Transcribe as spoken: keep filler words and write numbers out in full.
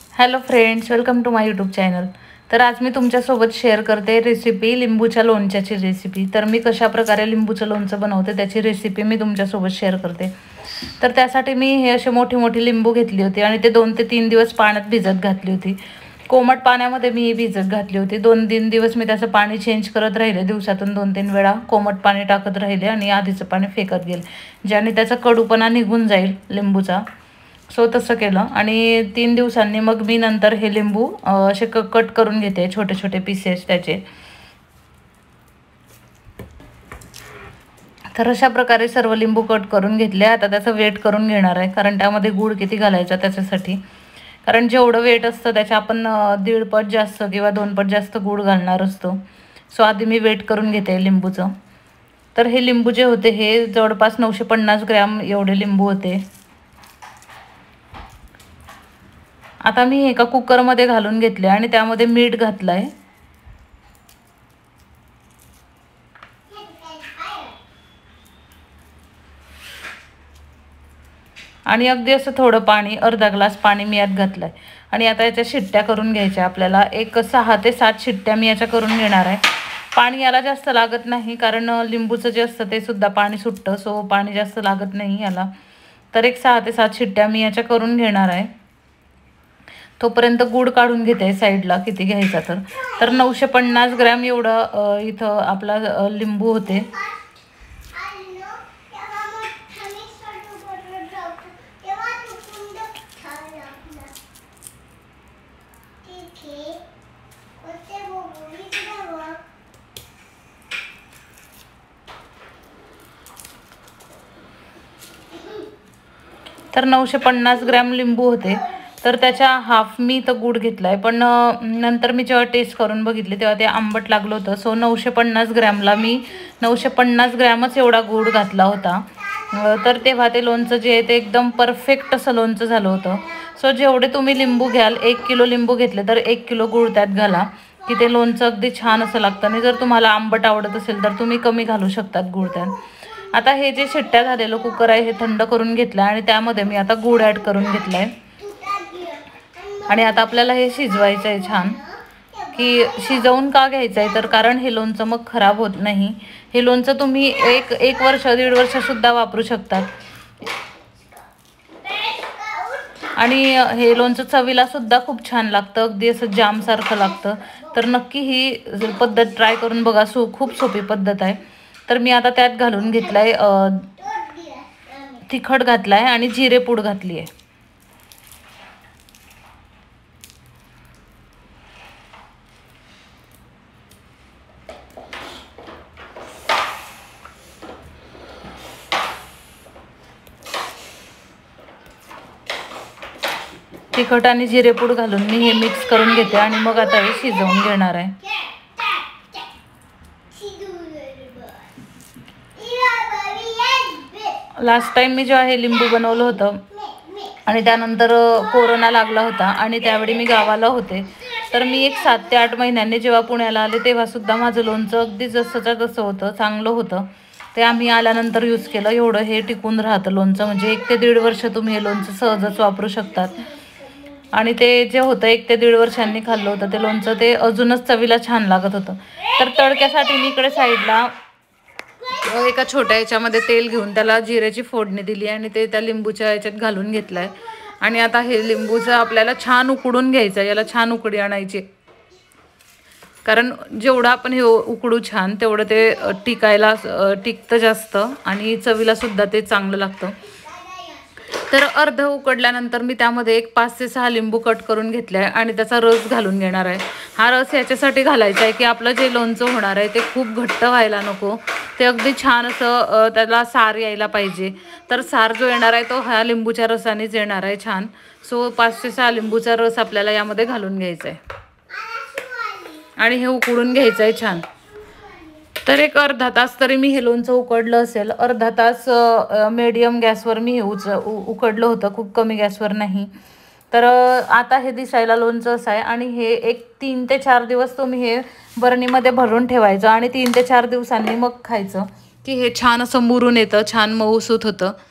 Hello friends, welcome to my YouTube channel. तर आज मी तुमच्यासोबत शेअर करते रेसिपी लिंबूच्या लोणच्याची रेसिपी। तर मी कशा प्रकारे लिंबूचं लोणचं बनवते त्याची रेसिपी मी तुमच्यासोबत शेअर करते। तर त्यासाठी मी हे असे मोठी मोठी लिंबू घेतली होती आणि ते दोन ते तीन दिवस पाण्यात भिजत घातली होती। कोमट पाण्यामध्ये मी भिजत घातली होती। दोन तीन दिवस मी त्याचं पाणी चेंज करत राहिले, दिवसातून दोन तीन वेळा कोमट पाणी टाकत राहिले आणि आधीचं पाणी फेकत गेले, ज्याने त्याचा कडूपणा निघून जाईल लिंबूचा। सो तसं केलं आणि तीन दिवसांनी मग मी नंतर हे लिंबू असे क कट करून घेते, छोटे छोटे पीसेस त्याचे। तर अशा प्रकारे सर्व लिंबू कट करून घेतले। आता त्याचं वेट करून घेणार आहे, कारण त्यामध्ये गूळ किती घालायचा त्याच्यासाठी, कारण जेवढं वेट असतं त्याच्या आपण दीड पट जास्त किंवा दोन पट जास्त गूळ घालणार असतो। सो आधी मी वेट करून घेते लिंबूचं। तर हे लिंबू जे होते हे जवळपास नऊशे पन्नास ग्रॅम एवढे लिंबू होते। आता मी एका कुकरमध्ये घालून घेतले आणि त्यामध्ये मीठ घातलं आहे आणि अगदी असं थोडं पाणी, अर्धा ग्लास पाणी मी यात घातलं आहे। आणि आता याच्या शिट्ट्या करून घ्यायच्या आपल्याला। एक सहा ते सात शिट्ट्या मी याच्या करून घेणार आहे। पाणी याला जास्त लागत नाही, कारण लिंबूचं जे असतं ते सुद्धा पाणी सुटतं, सो पाणी जास्त लागत नाही याला। तर एक सहा ते सात शिट्ट्या मी याच्या करून घेणार आहे। तोपर्यंत गूळ काढून घेते साईडला, किती घ्यायचा तर तर नऊशे पन्नास ग्रॅम एवढं इथं आपला लिंबू होते। तर नऊशे पन्नास ग्रॅम लिंबू होते, तर त्याच्या हाफ मी तर गूळ घेतला आहे। पण नंतर मी जेव्हा टेस्ट करून बघितले तेव्हा ते आंबट लागलं होतं। सो नऊशे पन्नास ग्रॅमला मी नऊशे पन्नास ग्रॅमच एवढा गूळ घातला होता। तर तेव्हा ते लोणचं जे आहे ते एकदम परफेक्ट असं लोणचं झालं होतं। सो जेवढे तुम्ही लिंबू घ्याल, एक किलो लिंबू घेतले तर एक किलो गूळ त्यात घाला, की ते लोणचं अगदी छान असं लागतं। आणि जर तुम्हाला आंबट आवडत असेल तर तुम्ही कमी घालू शकतात गूळ त्यात। आता हे जे शिट्ट्या झालेलं कुकर आहे हे थंड करून घेतलं आणि त्यामध्ये मी आता गूळ ॲड करून घेतला आहे। आणि आता आपल्याला हे शिजवायचं आहे छान, की शिजवून का घ्यायचं आहे तर कारण हे लोणचं मग खराब होत नाही। हे लोणचं तुम्ही एक एक वर्ष दीड वर्षसुद्धा वापरू शकतात आणि हे लोणचं चवीला सुद्धा खूप छान लागतं, अगदी असं जामसारखं लागतं। तर नक्की ही पद्धत ट्राय करून बघा, सो खूप सोपी पद्धत आहे। तर मी आता त्यात घालून घेतलं आहे, तिखट घातलं आहे आणि जिरेपूड घातली आहे। तिखट आणि जिरेपूड घालून मी हे मिक्स करून घेते आणि मग आता हे शिजवून घेणार आहे। लास्ट टाइम मी जेव्हा हे लिंबू बनवलं होतं आणि त्यानंतर कोरोना लागला होता आणि त्यावेळी मी गावाला होते, तर मी एक सात ते आठ महिन्यांनी जेव्हा पुण्याला आले तेव्हा सुद्धा माझं लोणचं अगदी जसंच्या तसं होतं, चांगलं होतं। ते आम्ही आल्यानंतर यूज केलं, एवढं हे टिकून राहतं लोणचं। म्हणजे एक ते दीड वर्ष तुम्ही हे लोणचं सहजच वापरू शकतात। आणि ते जे होतं एक ते दीड वर्षांनी खाल्लं होतं ते लोणचं, ते अजूनच चवीला छान लागत होतं। तर तडक्यासाठी मी इकडे साईडला एका छोट्या याच्यामध्ये तेल घेऊन त्याला जिऱ्याची फोडणी दिली आणि ते त्या लिंबूच्या याच्यात घालून घेतलं आहे। आणि आता हे लिंबूचं आपल्याला छान उकडून घ्यायचं, याला छान उकडी आणायची, कारण जेवढं आपण हे उकडू छान तेवढं ते टिकायला टिकतं जास्त आणि चवीला सुद्धा ते चांगलं लागतं। तर अर्ध उकडल्यानंतर मी त्यामध्ये एक पाच ते सहा लिंबू कट करून घेतले आहे आणि त्याचा रस घालून घेणार आहे। हा रस याच्यासाठी घालायचा आहे की आपलं जे लोणचं होणार आहे ते खूप घट्ट व्हायला नको, ते अगदी छान असं त्याला सार यायला पाहिजे। तर सार जो येणार आहे तो ह्या लिंबूच्या रसानेच येणार आहे छान। सो पाच ते सहा लिंबूचा रस आपल्याला यामध्ये घालून घ्यायचा आहे आणि हे उकडून घ्यायचं आहे छान। तर एक अर्धा तास तरी मी हे लोणचं उकडलं असेल, अर्धा तास मीडियम गॅसवर मी हे उच उकडलं होतं, खूप कमी गॅसवर नाही। तर आता हे दिसायला लोणचं असं आहे आणि हे एक तीन ते चार दिवस तुम्ही हे बरणीमध्ये भरून ठेवायचं आणि तीन ते चार दिवसांनी मग खायचं, की हे छान असं मुरून येतं, छान मऊसूत होतं।